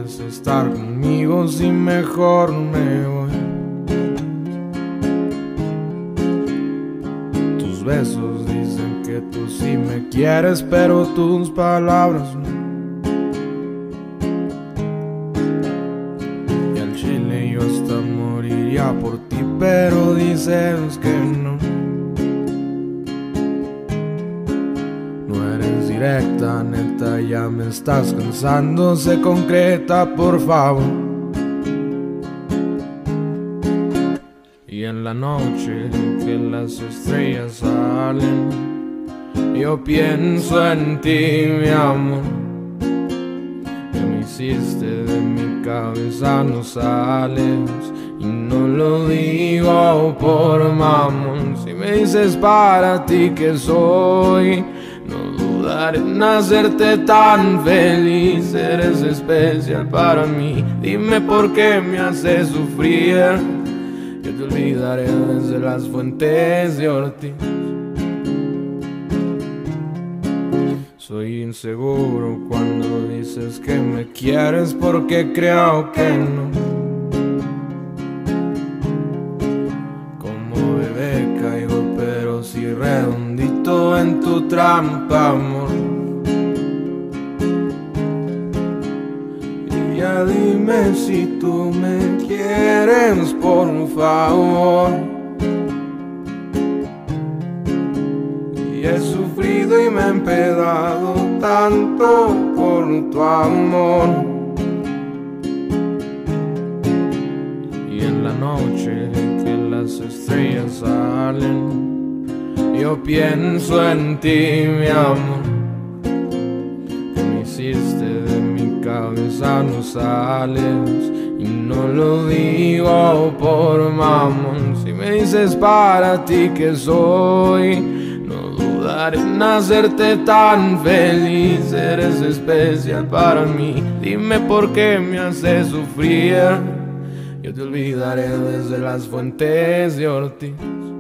quieres estar conmigo si mejor me voy. Tus besos dicen que tú sí me quieres, pero tus palabras no. Y al chile yo hasta moriría por ti, pero dices que no. No eres directa, neta, ya me estás cansando. Sé concreta, por favor. Y en la noche que las estrellas salen, yo pienso en ti, mi amor. Que me hiciste de mi cabeza, no sales. Y no lo digo por mamón. Si me dices para ti que soy, no dudaré en hacerte tan feliz. Eres especial para mí. Dime por qué me haces sufrir. Yo te olvidaré desde las fuentes de Ortiz. Soy inseguro cuando dices que me quieres, porque creo que no. Como bebé caigo, pero sí redondito en tu trampa, amor. Y ya dime si tú me quieres, por favor. Y he sufrido y me he empedado tanto por tu amor. Y en la noche que las estrellas salen, yo pienso en ti, mi amor. Que me hiciste de mi cabeza, no sales. Y no lo digo por mamón. Si me dices para ti que soy, no dudaré en hacerte tan feliz. Eres especial para mí. Dime por qué me haces sufrir. Yo te olvidaré desde las fuentes de Ortiz.